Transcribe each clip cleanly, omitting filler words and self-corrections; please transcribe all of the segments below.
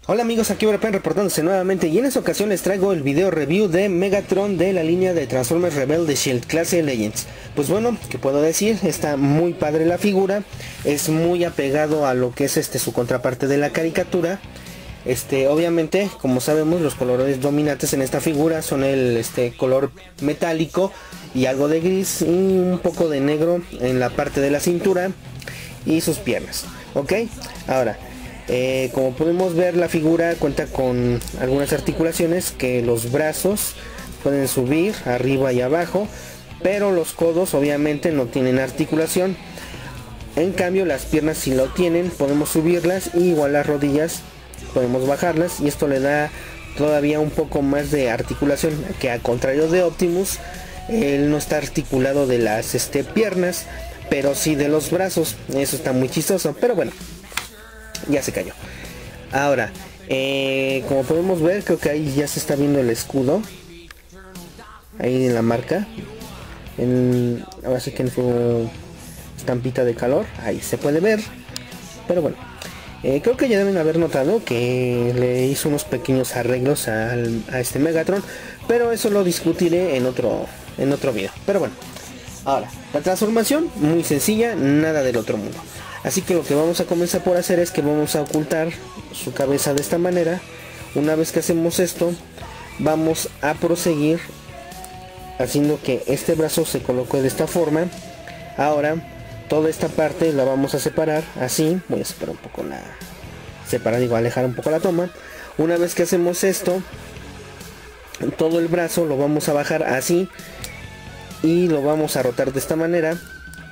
Hola amigos, aquí Overpen reportándose nuevamente y en esta ocasión les traigo el video review de Megatron de la línea de Transformers Rebel de Shield clase Legends. Pues bueno, ¿qué puedo decir? Está muy padre la figura, es muy apegado a lo que es su contraparte de la caricatura. Obviamente, como sabemos, los colores dominantes en esta figura son el color metálico y algo de gris y un poco de negro en la parte de la cintura y sus piernas. Ok, ahora como podemos ver, la figura cuenta con algunas articulaciones que los brazos pueden subir arriba y abajo, pero los codos obviamente no tienen articulación. En cambio las piernas sí lo tienen, podemos subirlas, y igual las rodillas podemos bajarlas, y esto le da todavía un poco más de articulación, que al contrario de Optimus, él no está articulado de las piernas, pero sí de los brazos. Eso está muy chistoso, pero bueno, ya se cayó. Ahora, como podemos ver, creo que ahí ya se está viendo el escudo, ahí en la marca, ahora sí que en su estampita de calor, ahí se puede ver. Pero bueno, creo que ya deben haber notado que le hizo unos pequeños arreglos a este Megatron, pero eso lo discutiré en otro video. Pero bueno, ahora, la transformación muy sencilla, nada del otro mundo. Así que lo que vamos a comenzar por hacer es que vamos a ocultar su cabeza de esta manera. Una vez que hacemos esto, vamos a proseguir haciendo que este brazo se coloque de esta forma. Ahora, toda esta parte la vamos a separar así. Voy a separar un poco alejar un poco la toma. Una vez que hacemos esto, todo el brazo lo vamos a bajar así y lo vamos a rotar de esta manera,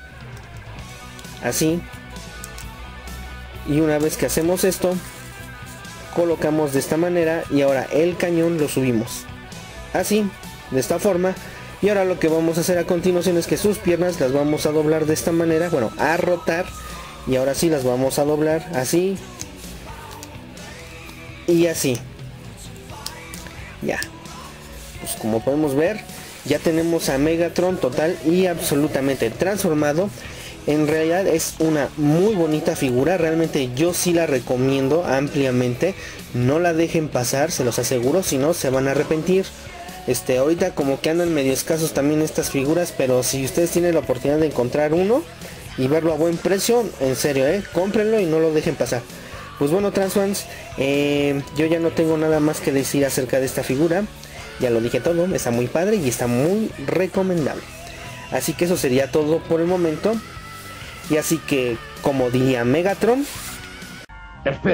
así. Y una vez que hacemos esto, colocamos de esta manera, y ahora el cañón lo subimos así, de esta forma. Y ahora lo que vamos a hacer a continuación es que sus piernas las vamos a doblar de esta manera, bueno, a rotar, y ahora sí las vamos a doblar así y así. Ya, pues como podemos ver, ya tenemos a Megatron total y absolutamente transformado. En realidad es una muy bonita figura, realmente yo sí la recomiendo ampliamente. No la dejen pasar, se los aseguro, si no se van a arrepentir. Ahorita como que andan medio escasos también estas figuras, pero si ustedes tienen la oportunidad de encontrar uno y verlo a buen precio, en serio, cómprenlo y no lo dejen pasar. Pues bueno, Transfans, yo ya no tengo nada más que decir acerca de esta figura. Ya lo dije todo, está muy padre y está muy recomendable. Así que eso sería todo por el momento. Y así que, como diría Megatron...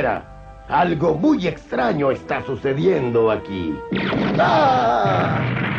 Espera, algo muy extraño está sucediendo aquí. ¡Ah!